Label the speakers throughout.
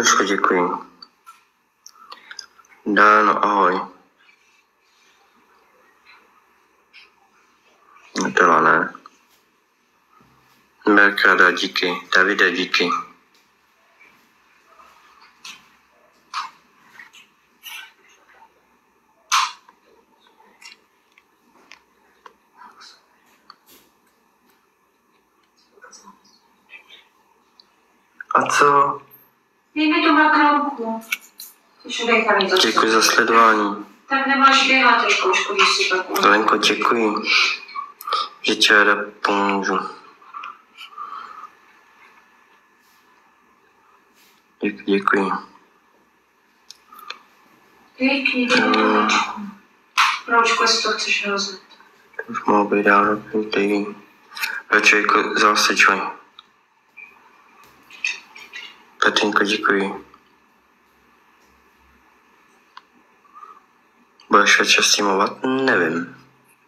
Speaker 1: Jožko, děkuji. Dáno, ahoj. Nebyla, ne? Merkada, díky. Davide, díky. A co?
Speaker 2: Dej mi tu makronku.
Speaker 1: Děkuji za sledování.
Speaker 2: Tak nemáš běhat, Jožko, když si tak umí.
Speaker 1: Lenko, děkuji, že ti ráda pomůžu. Děkuji.
Speaker 2: Pěkný, dej mi tu mačku. Pročko, jestli to chceš rozlet.
Speaker 1: Už mohl být dál dobrý. Radši jako zase čoj. Katinko, děkuji. Budeš večer streamovat? Nevím.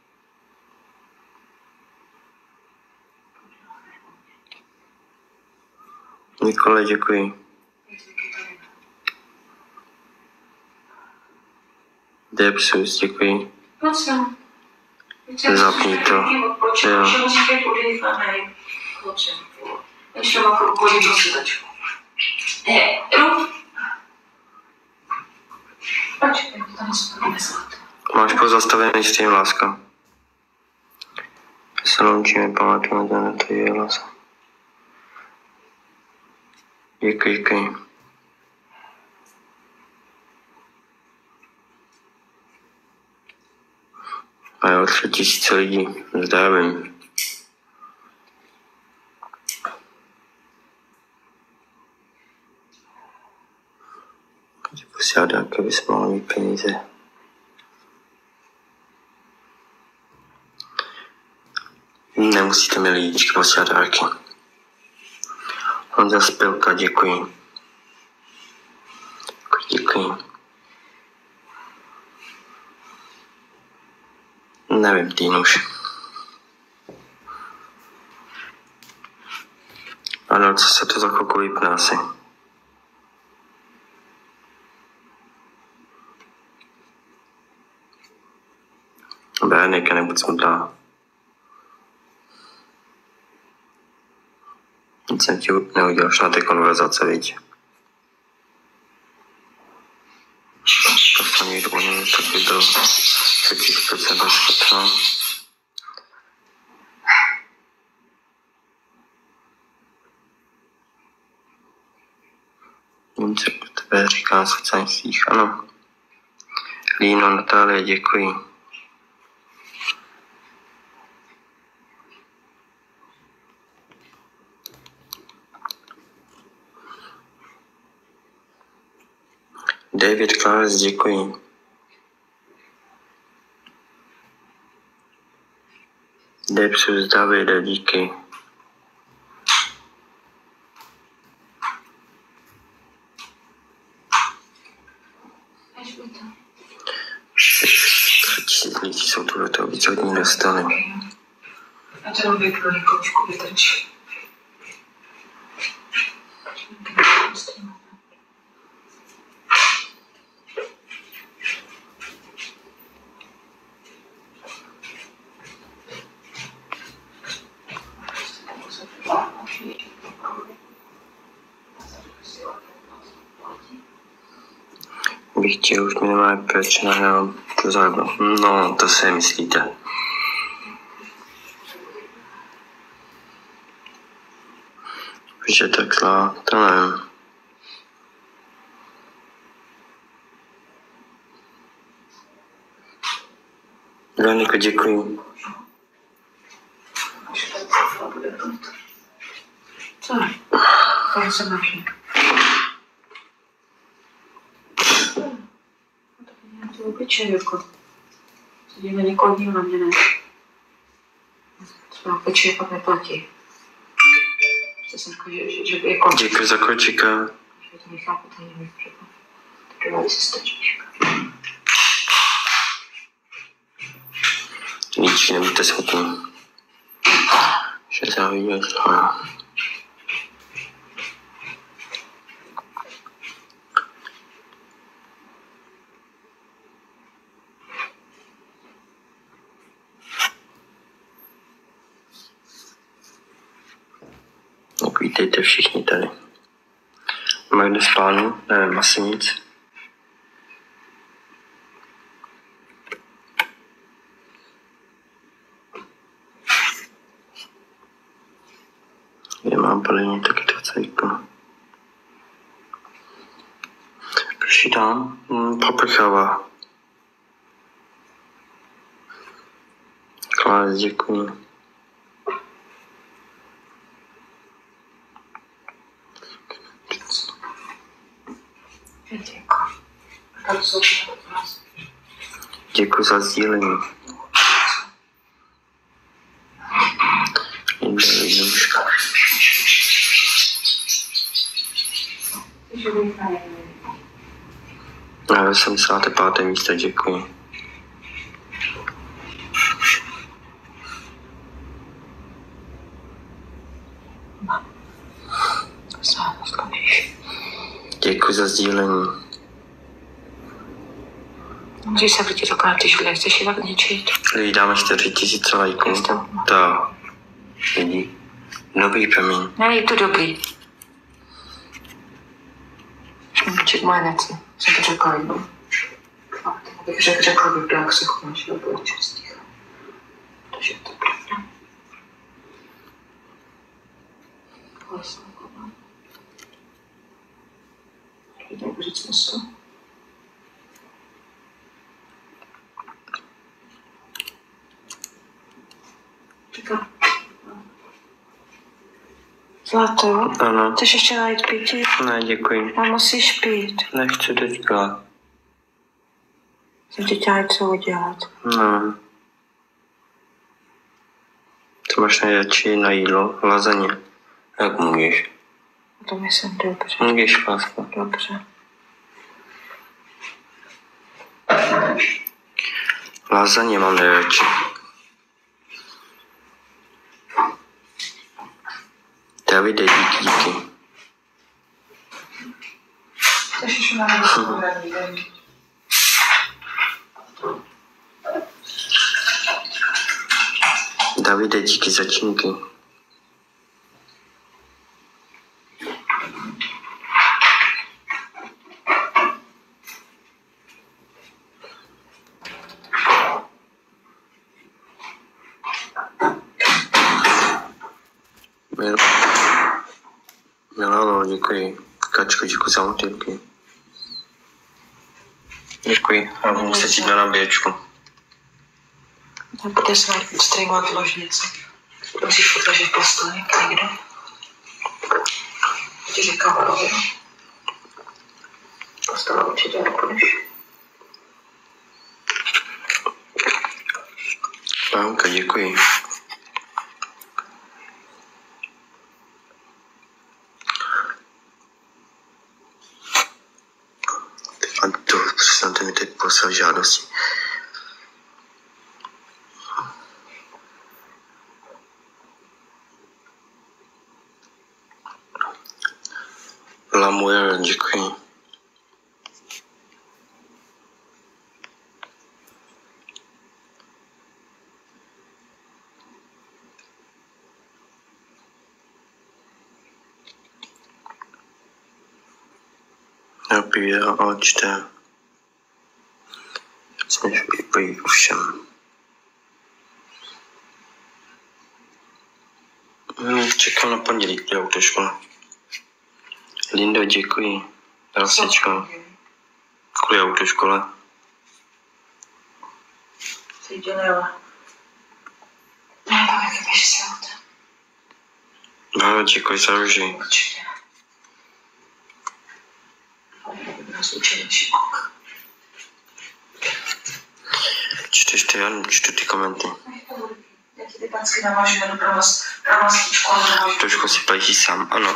Speaker 1: Nikole, děkuji. Depsus, děkuji.
Speaker 2: Pojď sem.
Speaker 1: Zapni to. Jo.
Speaker 2: Že musíte podejvanej. Pojď sem. Ještě mám chodit do sedačku. Jdu. Počkej, to tam nespadne zlato.
Speaker 1: Máš pozastavený stream, láska. Se loučíme, pamatujeme na to je láska. Děkuji. A jo, 3000 lidí. Zdravím. Posádák, aby jsme mohli mít peníze. Nemusíte mi lidičky posádárky. Honza Spilka, děkuji. Děkuji. Nevím, Týnuš. Ano, co se to za chvilku vypne asi. Bernika, nebuď smutná. Nic jsem ti neudělal na té konverzace, viď? Poslední dvojně taky do 30% špatná. Vím, co pro tebe říká sociálních sítích, ano. Líno, Natálie, děkuji. David Klaus, děkuji. Depsus Davida, díky. Lidí jsou tu do toho víc od ní dostali.
Speaker 2: A to jenom vypnu, Kočku vytrčí.
Speaker 1: Bych chtěl už minimálně proč nahrál to zároveň. No, to si myslíte. Už je tak zlá, to nevím. Veroniko, děkuji.
Speaker 2: Co? To se máš. To obličej, jako. Sedíme někoho dní na mě, ne? Třeba obličej pak neplatí. Prostě jsem říkal, že by jako...
Speaker 1: Děkuji za kočíka.
Speaker 2: Že to nechápu, to nevím, že to... Trvali si stačíš.
Speaker 1: Nic, nebuďte smutný. Že záviděl zlá. Vítejte všichni tady. Máš kde z plánu? Nevím, asi nic. Kde mám plně taky to cejko. Proč tam? Paprchava. Klás, děkuji. Děkuji za sdílení. Jednoduška. Na 85. místo, děkuji. Děkuji za sdílení.
Speaker 2: Můžeš se vrtit dokonat ty židle, chceš je tak ničit?
Speaker 1: Lidi, dáme 4000 lajků. Tak. Lidi. Dobrý, promiň.
Speaker 2: Ne, je to dobrý. Ček moje neci. Jsem to řekla jednou. Abych řekla bych, jak se chováš, do bylo čistých. Takže to je pravda. Vlastně. To je říct smysl. Říkám. Zlato?
Speaker 1: Ano.
Speaker 2: Chceš ještě najít pití?
Speaker 1: Ne, děkuji.
Speaker 2: A musíš pít.
Speaker 1: Nechci teďka.
Speaker 2: Jsem ti chtěla něco udělat.
Speaker 1: No. Co máš nejradši na jídlo? Lazaně. Jak můžeš?
Speaker 2: To myslím dobře.
Speaker 1: Můžeš, lásko.
Speaker 2: Dobře.
Speaker 1: Lazaně mám nejradši. Davide, díky.
Speaker 2: Chceš na mě
Speaker 1: Davide, díky za činky. Milano, děkuji. Kačko, děkuji za motýlky. Děkuji. A budu muset jít na nabíječku.
Speaker 2: Bude se streamovat ložnice. Musíš odležet postoj někde. Ti říkám, ale postava určitě nepůjdeš.
Speaker 1: Pánka, děkuji. A to přestaňte mi teď poslat žádosti. Lamuel, děkuji. Napíje a čte. Směš vypojí všem. Čekám na pondělí, kde autoškola. Lindo, děkuji. Rasičko. Kvůli autoškole.
Speaker 2: Jsi dělala. Ne, tak jak běž se auto.
Speaker 1: No, děkuji za růži.
Speaker 2: Určitě.
Speaker 1: Čteš ty, já čtu ty komenty.
Speaker 2: Já ti ty packy navážu do pravostičku.
Speaker 1: Trošku si platí sám, ano.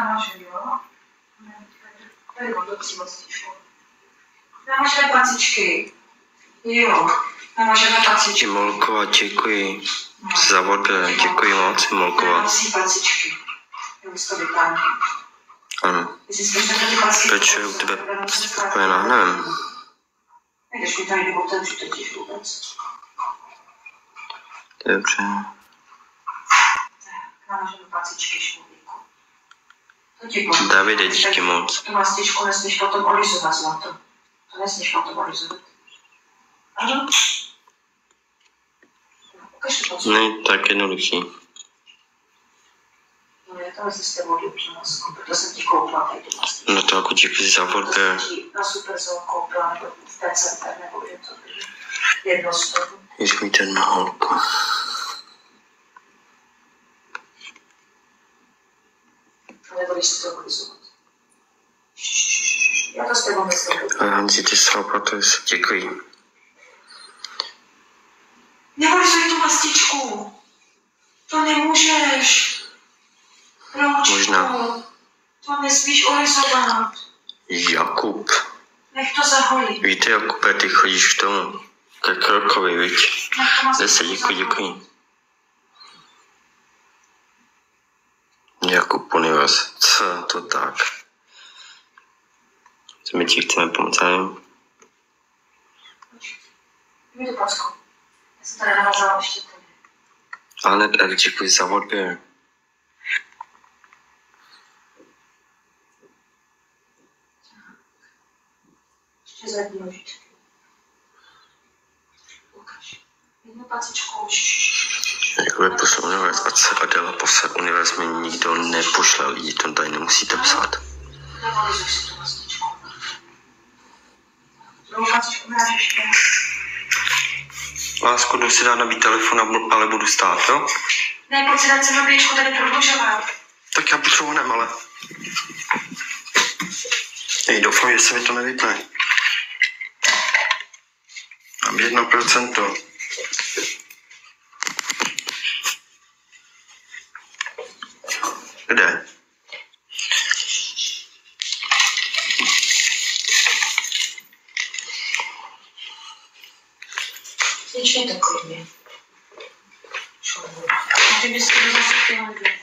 Speaker 2: Tady mám do přímostičku. Navážeme pacičky. Jo, navážeme pacičky.
Speaker 1: Molkova, děkuji. Za vodě, děkuji moc, Molkova.
Speaker 2: Naváží pacičky. Já už to vypádám.
Speaker 1: Ano. Proč je u tebe spojená? Nevím.
Speaker 2: Když mi tady otevřu totiž vůbec.
Speaker 1: Dobře.
Speaker 2: Tak, navážeme pacičky šmudlíku. To ti pomůže.
Speaker 1: Davide, díky moc.
Speaker 2: Tu mastičku nesmíš potom olizovat, zlato. To nesmíš potom olizovat. Ano? Ukaž to.
Speaker 1: Ne, tak jednoduchý.
Speaker 2: No, já to vezmu s tebou dobře, to jsem ti koupila tady tu mastičku.
Speaker 1: No to jako děkuji za vodě.
Speaker 2: Na Superzone koupila, nebo v PCT, nebo kde to bylo. Jedno z toho.
Speaker 1: Jež mi ten na holku.
Speaker 2: Nebo když si to olizovat. Já to s tebou myslím.
Speaker 1: Hanzi, ty srapaté, děkuji.
Speaker 2: Neolizuj tu mastičku. To nemůžeš. Proč?
Speaker 1: Možná.
Speaker 2: To nesmíš olizovat.
Speaker 1: Jakub.
Speaker 2: Nech to zahojí.
Speaker 1: Víte, Jakube, ty chodíš k tomu. Ke Krokovi, viď? Zase děkuji. Jakub Univers. Co to tak? Co my ti chceme pomoct, nevím.
Speaker 2: Jdi do Polsku. Já jsem tady navazala ještě tady.
Speaker 1: Ale ne, děkuji za odběr.
Speaker 2: Ještě zadní nožičky. Ukaž. Jednu pacičku.
Speaker 1: Jakoby pošle Univers, ať se Adela pošle Univers, mi nikdo nepošle lidi, to tady nemusíte psát.
Speaker 2: Neolizuj si tu mastičku. Druhou pacičku dáš ještě.
Speaker 1: Lásku, jdu si dát nabít telefon, ale budu stát, jo?
Speaker 2: Ne, pojď si dát se nabíječku tady prodlužovat.
Speaker 1: Tak já potřebuji, ale... Hej, doufám, že se mi to nevypne. Mám 1%. Kde?
Speaker 2: Začni to klidně. Ty bys to zase chtěla dělat.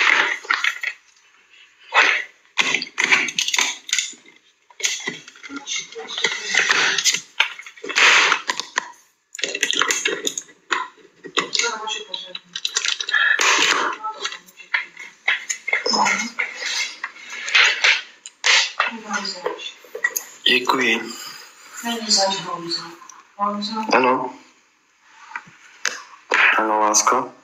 Speaker 1: Děkuji.
Speaker 2: Není zač, Honzo.
Speaker 1: Ano. Ano, lásko.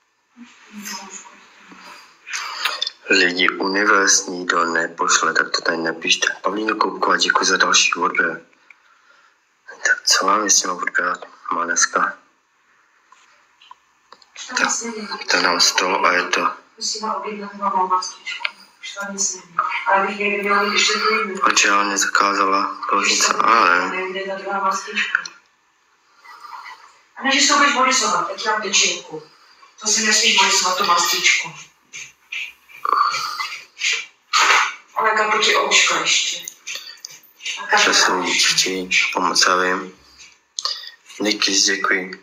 Speaker 1: Lidi Univers nikdo nepošle, tak to tady nepište. Pavlíno Koupková, děkuji za další odběr. Tak co mám s tím odběrat? Má dneska. Tak, to nám stalo a je to.
Speaker 2: Musíme objednat novou mastičku. Už to nic není. Ale bych někdy měla být ještě klidný.
Speaker 1: Proč já nezakázala ložice, ale...
Speaker 2: Kde ta druhá mastička. A než si to budeš olizovat, tak dám tyčinku. To si nesmíš olizovat tu mastičku. Ale kapu ti ouška ještě.
Speaker 1: Časem díky, pomoc, já vím. Díky, děkuji.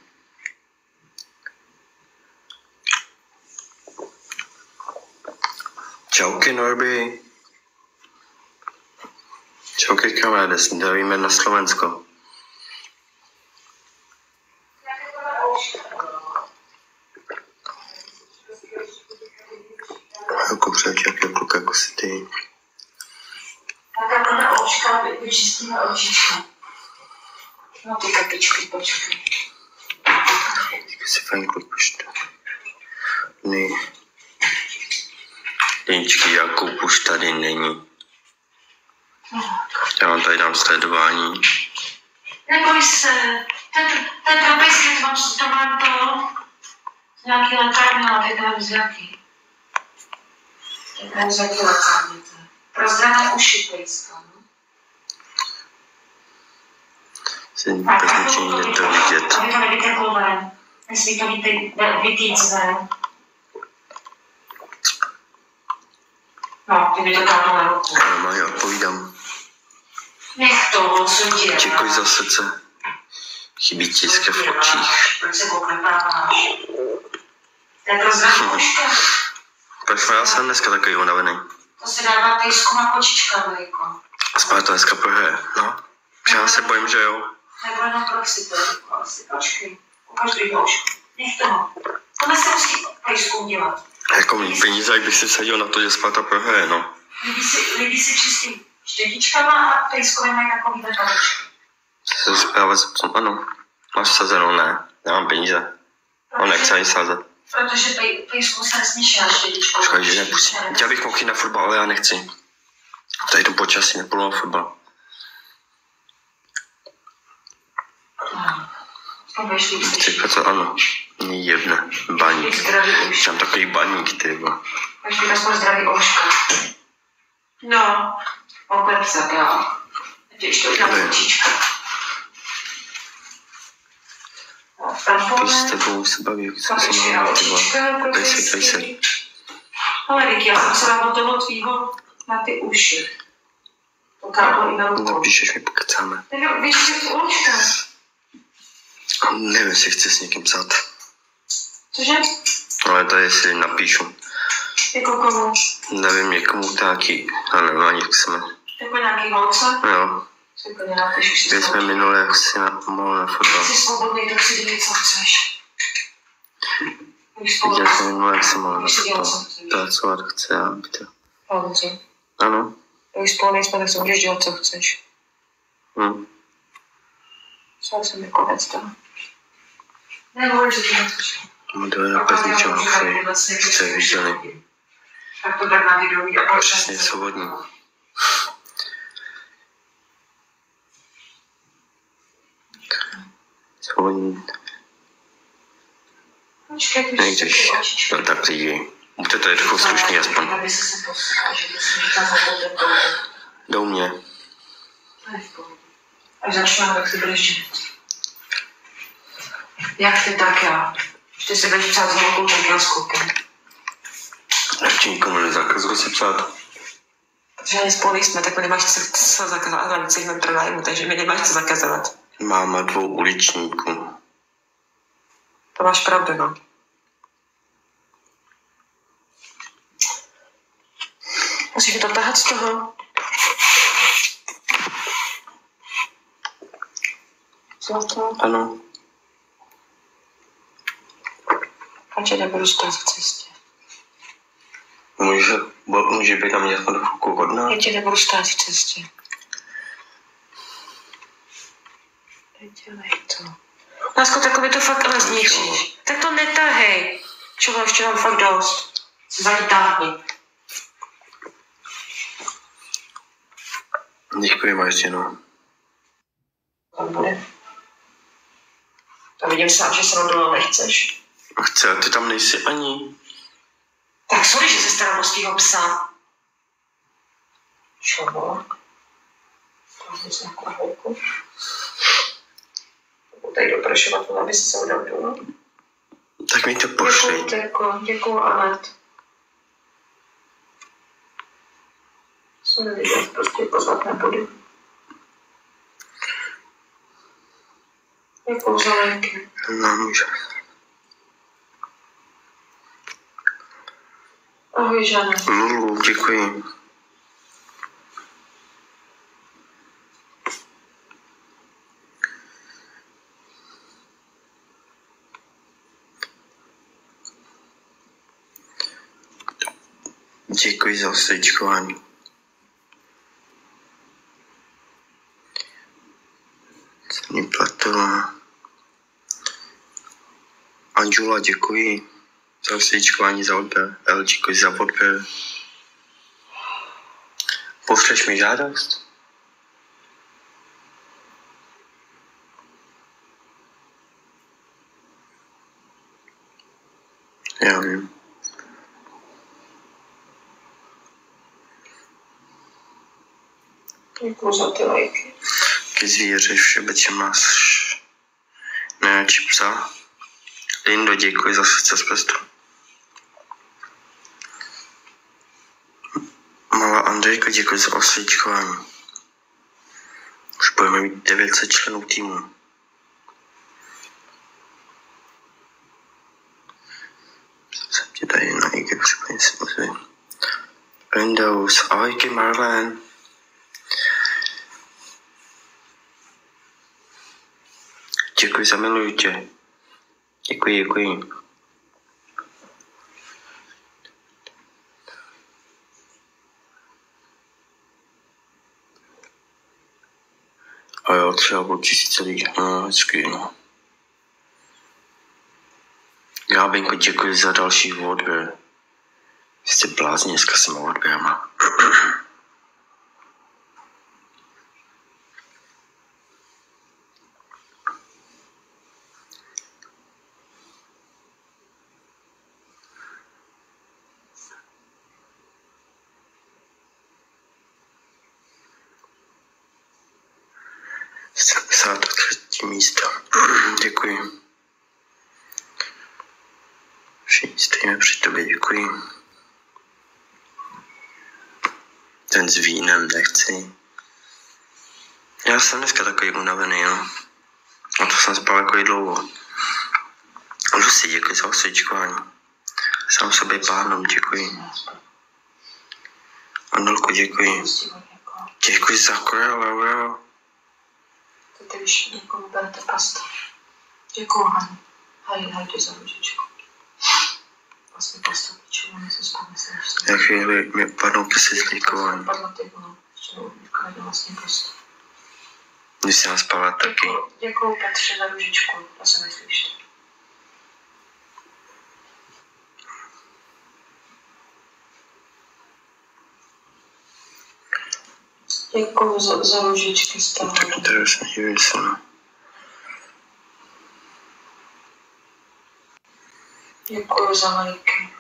Speaker 1: Čauky, Norby. Čauky, kamaráde, zdravíme na Slovensko. Jako přeček, jako kako si ty.
Speaker 2: Tak na ouška vyčistíme očička. No ty kapičky, počkej.
Speaker 1: Díky si fajn podpočte. Ne. Deničky, Jakub už tady není. Já vám tady dám sledování.
Speaker 2: Neboj se. Ten trapejský, to mám to. Nějaký lékárny, ale teď nevím z jaký. Teď nevím z jaký lékárny to je. Pro zdravé uši pejska, no.
Speaker 1: Si bez ničeho jde to vidět.
Speaker 2: Aby to nevyteklo ven. Nesmí to vytýct ven. No, ty by to káplo na ruku.
Speaker 1: Ano, já odpovídám.
Speaker 2: Nech to, co dělá.
Speaker 1: Děkuji za srdce. Chybí tiske v očích.
Speaker 2: Proč se poklepáváš? To je pro zdravé uška.
Speaker 1: Proč já jsem dneska takový unavený?
Speaker 2: To se dává pejsku na kočička, Vejko.
Speaker 1: Spále to dneska prohraje, no. Já se bojím, že jo.
Speaker 2: Nebo jenom proxy to je, asi počkej. Ukaž druhý uško. Nech toho. Tohle se musí pejsku udělat.
Speaker 1: Jako mít peníze, jak bych si vsadil na to, že Sparta prohraje, no.
Speaker 2: Líbí si čistý štětičkama a pejskové mají takový tadočky.
Speaker 1: Se zpráva s psom, ano. Máš sazenou, ne. Nemám peníze. On nechce ani sázet.
Speaker 2: Protože pejsku se nesmíš na štětičku.
Speaker 1: Počkej, že nepustím. Já bych mohl jít na fotbal, ale já nechci. Tady to počasí, nepůjdu na fotbal. Tyka to ano. Mě jebne. Baník. Mám takový baník, ty vole.
Speaker 2: Máš být aspoň zdravý ouška. No, opět zabral. Teď to udělám ručička.
Speaker 1: Když s tebou se baví, jak se mám, ty vole. Pejsek, pejsek.
Speaker 2: Ale Vicky, já jsem se dával toho tvýho na ty uši. To kádlo i na ruku.
Speaker 1: Napíšeš mi, pokecáme.
Speaker 2: Víš, že to ouška.
Speaker 1: Nevím, jestli chci s někým psát.
Speaker 2: Cože?
Speaker 1: Ale to jestli napíšu.
Speaker 2: Jako komu?
Speaker 1: Nevím, někomu taky, ale nevím ani, jak se jmenuje.
Speaker 2: Jako nějaký holce?
Speaker 1: Jo.
Speaker 2: Si úplně napíšu si.
Speaker 1: Když jsme minule, jak si mohl na fotbal.
Speaker 2: Jsi svobodný, tak si dělej, co chceš.
Speaker 1: Viděl jsem minule, jak si mohl na fotbal. Pracovat chce a být to.
Speaker 2: Holce.
Speaker 1: Ano.
Speaker 2: Když spolu nejsme, tak si můžeš dělat, co chceš. Co jsem mi konec toho. Nehovoř, že to nechceš.
Speaker 1: No to je napět ničeho, jste viděli.
Speaker 2: Tak to tak na videu a
Speaker 1: Přesně svobodní. Svobodní. Nejdeš. No tak lidi. Buďte to je trochu slušný aspoň. Jdou mě.
Speaker 2: Až začnu, tak si budeš žít. Jak ty, tak já. Ještě si budeš psát s velkou trpělskou.
Speaker 1: Ještě nikomu nezakazuji si psát.
Speaker 2: Protože ani spolu nejsme, tak mi nemáš co zakazovat, ale nic jsme pronájmu, takže mi nemáš co zakazovat.
Speaker 1: Máma 2 uličníků.
Speaker 2: To máš pravdu, no. Musíš to tahat z toho. Zlato?
Speaker 1: Ano.
Speaker 2: Ať je nebudu stát v cestě.
Speaker 1: Může být tam nějakou chvilku hodná?
Speaker 2: Já tě nebudu stát v cestě. Nedělej to. Lásko, takový to fakt ale zničíš. Tak to netahej. Čeho, ještě mám fakt dost. Se za ní táhni.
Speaker 1: Děkuji, Martino.
Speaker 2: Tam bude. To vidím sám, že se na to nechceš.
Speaker 1: Chci, a ty tam nejsi ani.
Speaker 2: Tak sorry, že se starám o svýho psa. Čoho? To je nějakou holku. Tady doprašovat, aby se udal.
Speaker 1: Tak mi to pošli.
Speaker 2: Děkuju, Anet. Co nevidět, prostě pozvat nebudu. Děkuju za léky.
Speaker 1: No, může.
Speaker 2: Ahoj, Žana.
Speaker 1: Děkuji. Děkuji za osvědčkování. Cený Platová. Anžula, děkuji za osvědčkování za odběr. El, děkuji za odběr. Pošleš mi žádost? Já vím.
Speaker 2: Děkuju za ty lajky.
Speaker 1: Ke zvíře všeobecně máš nejradši psa. Lindo, děkuji za srdce z prstu. Malá Andrejka, děkuji za osvědčkování. Už budeme mít 900 členů týmu. Jsem tě tady na IG připojený si ozvy. Windows, ahojky Marlen. Děkuji za miluju tě. Děkuji. A jo, třeba po 1000 lidí. No, hezky, no. Gábenko, děkuji za další odběr. Jste blázni, dneska jsem odběrama. Jsem 53. místo. Děkuji. Všichni stojíme při tobě, děkuji. Ten s vínem nechci. Já jsem dneska takový unavený, jo. A to jsem spal jako i dlouho. Lucy, děkuji za osvědčkování. Sám sobě pánom, děkuji. Anolku, děkuji. Děkuji za korel, jo.
Speaker 2: Teď když někomu berete pasta. Děkuji, Hani. Hajde za ružičku. Vlastně pasta piču, oni se spolu myslím, že jsem...
Speaker 1: Já chvíli mi padnou prsy z líkování.
Speaker 2: Padla ty bylo. Ještě nejde vlastně pasta.
Speaker 1: Když jsem spala taky.
Speaker 2: Děkuji, Petře, za ružičku. To se myslíš. Děkuji za ružičky stále.
Speaker 1: Tady jsem divil se, no.
Speaker 2: Děkuji za lajky.